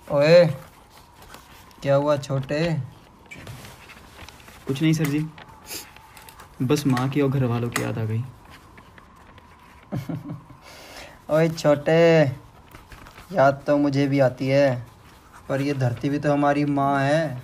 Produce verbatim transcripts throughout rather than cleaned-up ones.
ओए, क्या हुआ छोटे? कुछ नहीं सर जी, बस माँ की और घर वालों की याद आ गई। ओए छोटे, याद तो मुझे भी आती है, पर ये धरती भी तो हमारी माँ है।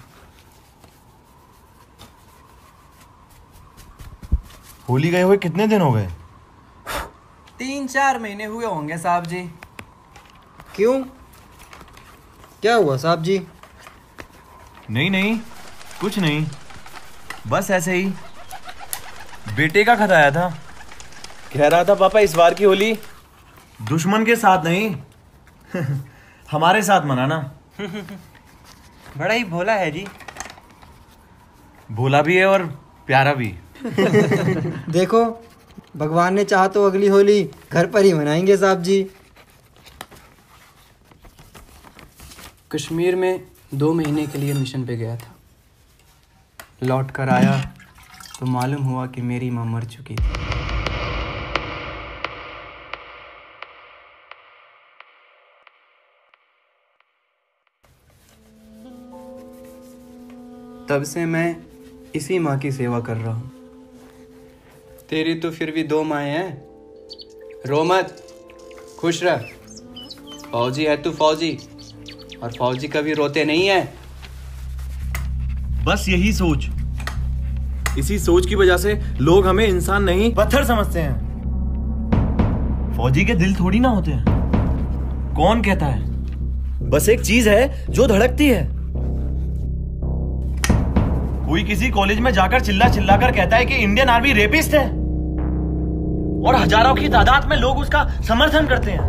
होली गए हुए कितने दिन हो गए? तीन चार महीने हुए होंगे साहब जी। क्यों, क्या हुआ साहब जी? नहीं नहीं, कुछ नहीं, बस ऐसे ही। बेटे का खत आया था, कह रहा था पापा इस बार की होली दुश्मन के साथ नहीं हमारे साथ मनाना। बड़ा ही भोला है जी। भोला भी है और प्यारा भी। देखो, भगवान ने चाहा तो अगली होली घर पर ही मनाएंगे साहब जी। कश्मीर में दो महीने के लिए मिशन पे गया था। लौट कर आया तो मालूम हुआ कि मेरी माँ मर चुकी थी। तब से मैं इसी माँ की सेवा कर रहा हूँ। तेरी तो फिर भी दो माएँ हैं। रो मत, खुश रह। फौजी है तू फौजी, और फौजी कभी रोते नहीं है। बस यही सोच, इसी सोच की वजह से लोग हमें इंसान नहीं पत्थर समझते हैं। फौजी के दिल थोड़ी ना होते हैं। कौन कहता है? बस एक चीज है जो धड़कती है। कोई किसी कॉलेज में जाकर चिल्ला चिल्ला कर कहता है कि इंडियन आर्मी रेपिस्ट है, और हजारों की तादाद में लोग उसका समर्थन करते हैं।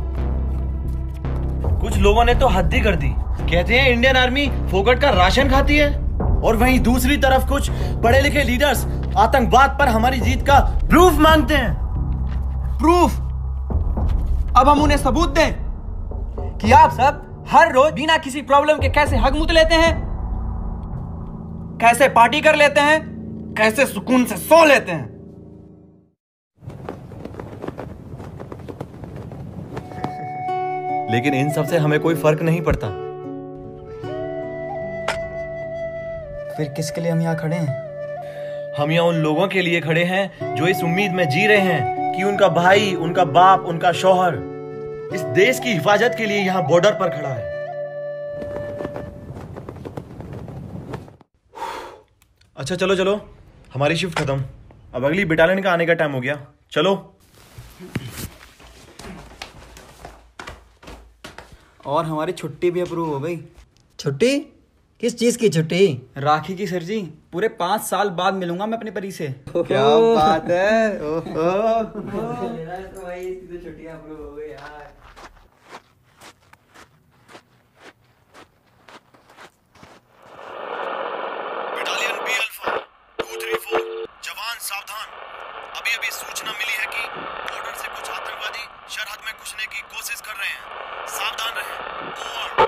कुछ लोगों ने तो हद ही कर दी, कहते हैं इंडियन आर्मी फोकट का राशन खाती है, और वहीं दूसरी तरफ कुछ पढ़े लिखे लीडर्स आतंकवाद पर हमारी जीत का प्रूफ मांगते हैं। प्रूफ? अब हम उन्हें सबूत दें कि आप सब हर रोज बिना किसी प्रॉब्लम के कैसे हक मुत लेते हैं, कैसे पार्टी कर लेते हैं, कैसे सुकून से सो लेते हैं। लेकिन इन सब से हमें कोई फर्क नहीं पड़ता। फिर किसके लिए हम यहाँ खड़े हैं? हम यहाँ उन लोगों के लिए खड़े हैं जो इस उम्मीद में जी रहे हैं कि उनका भाई, उनका बाप, उनका शौहर इस देश की हिफाजत के लिए यहाँ बॉर्डर पर खड़ा है। अच्छा चलो चलो, हमारी शिफ्ट खत्म, अब अगली बटालियन का आने का टाइम हो गया। चलो। और हमारी छुट्टी भी अप्रूव हो गई। छुट्टी? किस चीज की छुट्टी? राखी की सर जी। पूरे पांच साल बाद मिलूंगा मैं अपनी परी से। क्या बात है। ओहो। तो भाई इसकी तो छुट्टियां अप्रूव हो गई यार। Battalion B alpha two three four, जवान सावधान। अभी अभी सूचना मिली है कि बॉर्डर से कुछ आतंकवादी सरहद में घुसने की कोशिश कर रहे हैं। सावधान रहें।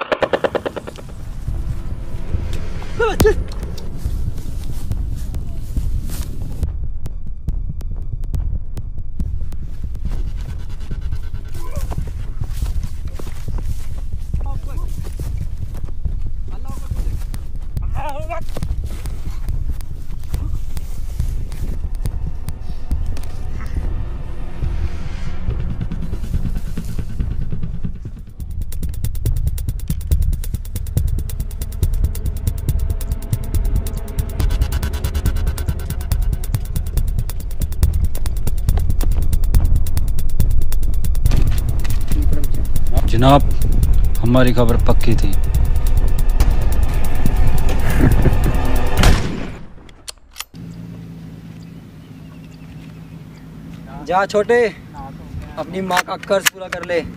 जनाब, हमारी खबर पक्की थी। जा छोटे, अपनी माँ का कर्ज पूरा कर ले।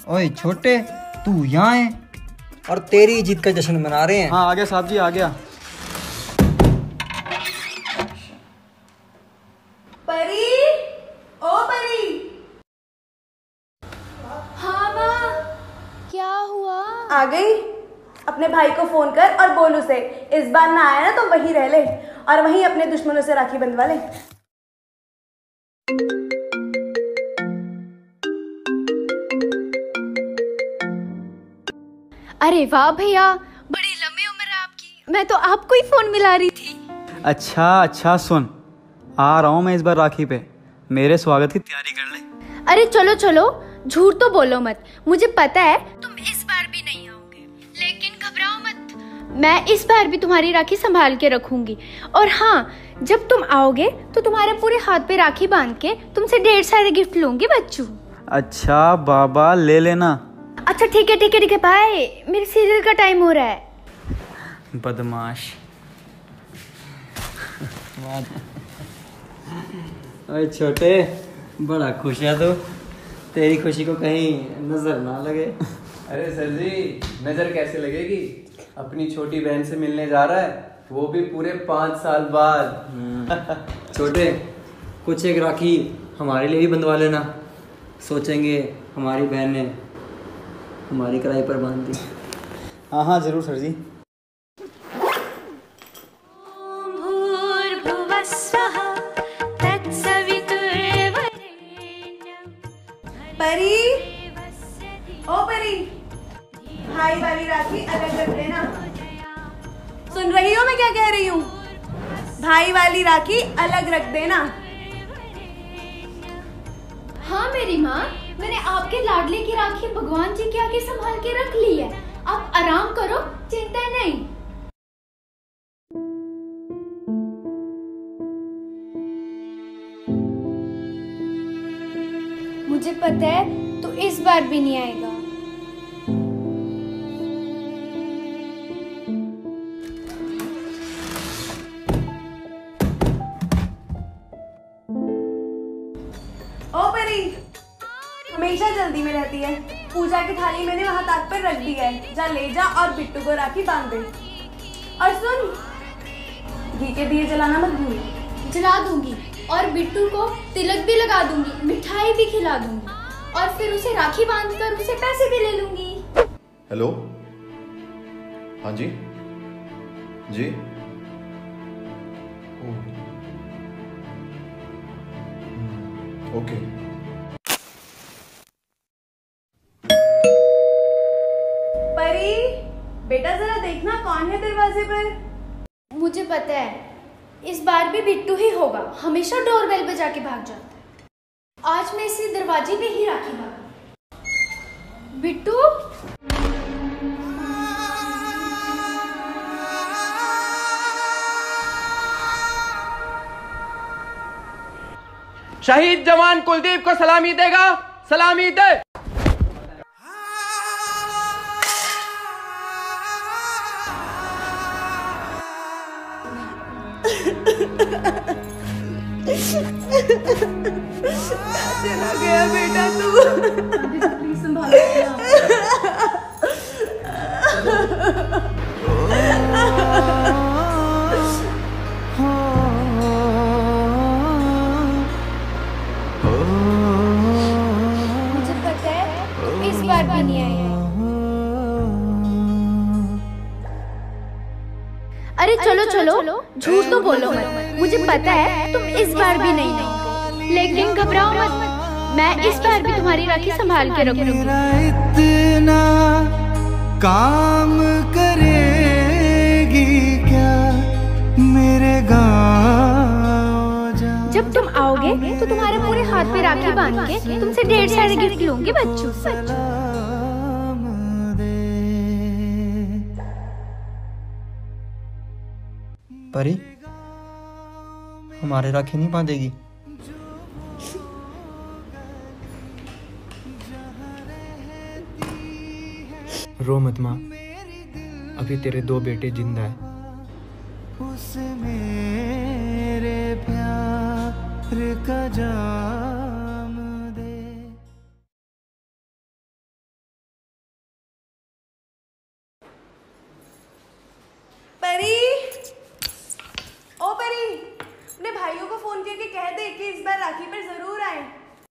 ओए छोटे, तू यहाँ है और तेरी जीत का जश्न मना रहे हैं। हाँ आ गया साहब जी, आ गया। परी, ओ परी। हाँ माँ, क्या हुआ? आ गई? अपने भाई को फोन कर और बोल उसे इस बार ना आया ना तो वहीं रह ले और वहीं अपने दुश्मनों से राखी बंधवा ले। अरे वाह भैया, बड़ी लंबी उम्र है आपकी। मैं तो आपको ही फोन मिला रही थी। अच्छा अच्छा, सुन, आ रहा हूँ मैं इस बार राखी पे, मेरे स्वागत की तैयारी कर ले। अरे चलो चलो, झूठ तो बोलो मत। मुझे पता है तुम इस बार भी नहीं आओगे, लेकिन घबराओ मत, मैं इस बार भी तुम्हारी राखी संभाल के रखूंगी। और हाँ, जब तुम आओगे तो तुम्हारे पूरे हाथ पे राखी बांध के तुमसे ढेर सारे गिफ्ट लूंगी बच्चू। अच्छा बाबा, ले लेना। अच्छा ठीक है ठीक है ठीक है, बाय, मेरे सीरियल का टाइम हो रहा है। बदमाश। ओए छोटे, बड़ा खुश है तू, तेरी खुशी को कहीं नजर ना लगे। अरे सर जी, नजर कैसे लगेगी? अपनी छोटी बहन से मिलने जा रहा है, वो भी पूरे पाँच साल बाद। छोटे, कुछ एक राखी हमारे लिए भी बंधवा लेना, सोचेंगे हमारी बहन ने हमारी कलाई पर बांध दी। हाँ हाँ जरूर सर जी। परी, ओ परी, भाई वाली राखी अलग रख देना। सुन रही हो मैं क्या कह रही हूँ? भाई वाली राखी अलग रख देना। हाँ मेरी माँ, मैंने आपके लाडले की राखी भगवान जी के आगे संभाल के रख ली है। आप आराम करो, चिंता नहीं। मुझे पता है तो इस बार भी नहीं आएगा। ओ परी, हमेशा जल्दी में रहती है। पूजा की थाली मैंने वहाँ ताक पर रख दी है, जा ले जा और बिट्टू को राखी बांध दे। और सुन, घी के दिए जलाना मत भूल। जला दूंगी और बिट्टू को तिलक भी लगा दूंगी, मिठाई भी खिला दूंगी और फिर उसे राखी बांधकर उसे पैसे भी ले लूंगी। हेलो, हाँ जी जी। ओके। परी, बेटा जरा देखना कौन है दरवाजे पर। मुझे पता है इस बार भी बिट्टू ही होगा, हमेशा डोरबेल बजा के भाग जाता है। आज मैं इसी दरवाजे पे ही राखी बांधूंगी। बिट्टू, शहीद जवान कुलदीप को सलामी देगा, सलामी दे। चला गया बेटा तू। प्लीज संभालो। मुझे पता है तुम इस बार भी नहीं आए। अरे चलो चलो, झूठ तो बोलो मत। मुझे पता है तुम इस बार भी नहीं आओगे, लेकिन घबराओ मत, मैं इस बार भी तुम्हारी राखी संभाल के रखूंगी। इतना काम करेगी क्या मेरे गाँव जा। जब तुम आओगे तो तुम्हारे पूरे हाथ पे राखी बांध के तुमसे ढेर सारे गिफ्ट लूंगी बच्चू। सलाम दे। परी, हमारे राखी नहीं बांधेगी? रो मत माँ, अभी तेरे दो बेटे जिंदा है। उस मेरे प्यार का जा फोन करके कह दे कि इस बार राखी पर जरूर आए।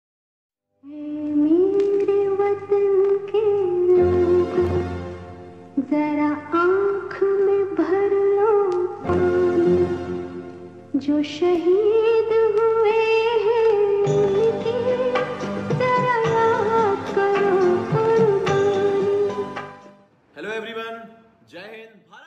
मेरे वतन के लोगों, जरा आँख में भर लो पानी, जो शहीद हुए हैं उनकी जरा याद करो कुर्बानी। हेलो एवरीवन, जय हिंद।